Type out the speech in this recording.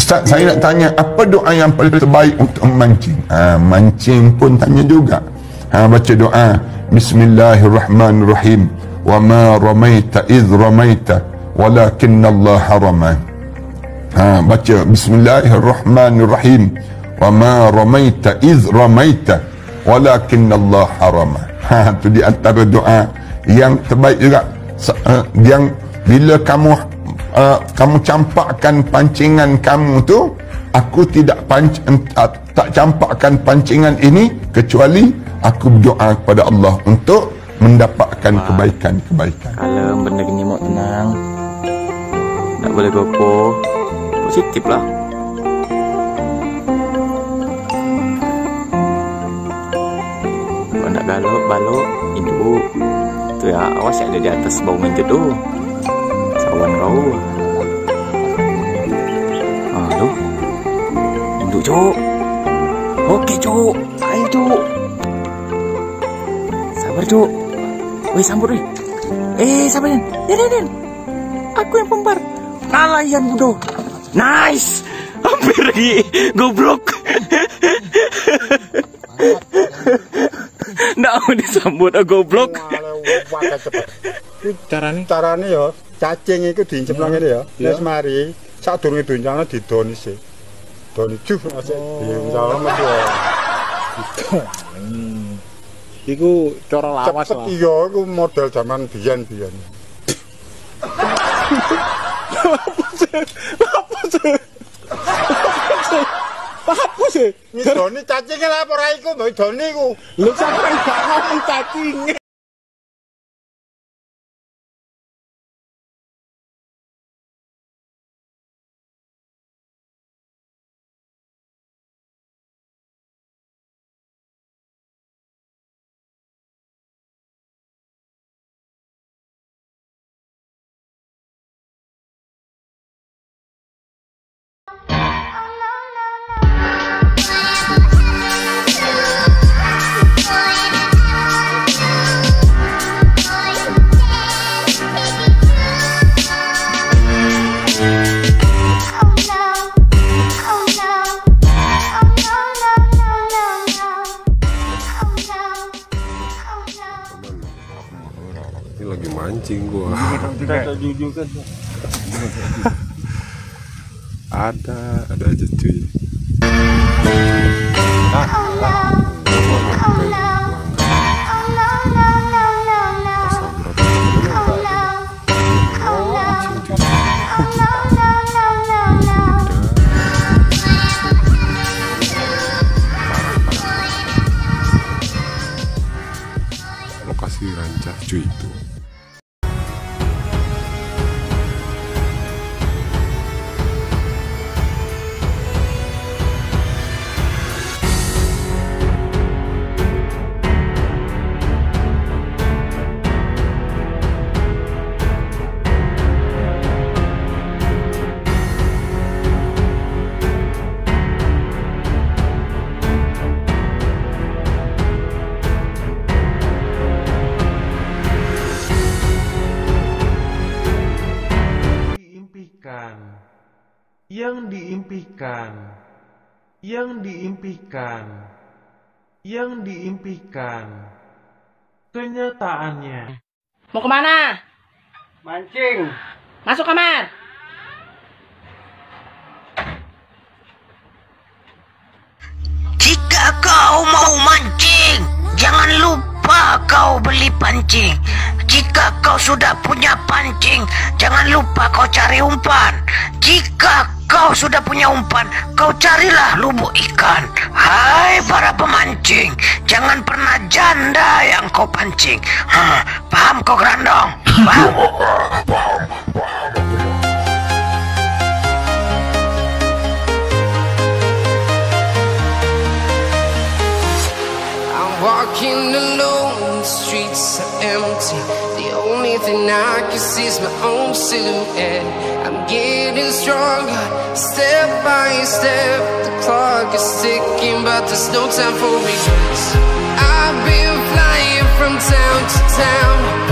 Ustaz, saya nak tanya, apa doa yang paling terbaik untuk memancing? Mancing pun tanya juga. Baca doa, Bismillahirrahmanirrahim. Wa ma ramaita idh ramaita, walakinna Allah harama. Baca Bismillahirrahmanirrahim. Wa ma ramaita idh ramaita, walakinna Allah harama. Itu di antara doa yang terbaik juga. Yang bila kamu campakkan pancingan kamu tu, aku tak campakkan pancingan ini kecuali aku berdoa kepada Allah untuk mendapatkan kebaikan-kebaikan. Kalau benda gini mau tenang, tak boleh gopoh, positif lah. Kalau nak galop, balok, hidup. Tu ya, awas ada di atas bau mentut tu. Sawan kau. Tu. Induk cuk. Okey cuk. Ayo cuk. Sabar cuk. Weh sambut weh. Sabar Yan. Yan. Aku yang pembar. Kalah Yan bodoh. Nice. Hampir lagi. Goblok. Nak disambut goblok. Carane ya cacing iku diincep nang ngene ya. Wis mari sadurunge doncana didoni sih. Doni juh asik diuncal mesti ya. Iku cara lawas lah. Cepet iya iku model zaman biyen-biyen. Apa sih? Ngidoni cacingnya lah ora iku, mbok idoni iku. Lho sampe gak ngomong cacing. Ini lagi mancing gua. Ada aja cuy. Lokasi rancah cuy itu. yang diimpikan, kenyataannya. Mau kemana? Mancing. Masuk kamar. Jika kau mau mancing, jangan lupa kau beli pancing. Jika kau sudah punya pancing, jangan lupa kau cari umpan. Jika kau sudah punya umpan, kau carilah lubuk ikan. Hai para pemancing, jangan pernah janda yang kau pancing. Paham kau Grandong? Paham? Walking alone, the streets are empty. The only thing I can see is my own silhouette. I'm getting stronger, step by step. The clock is ticking, but there's no time for regrets. I've been flying from town to town,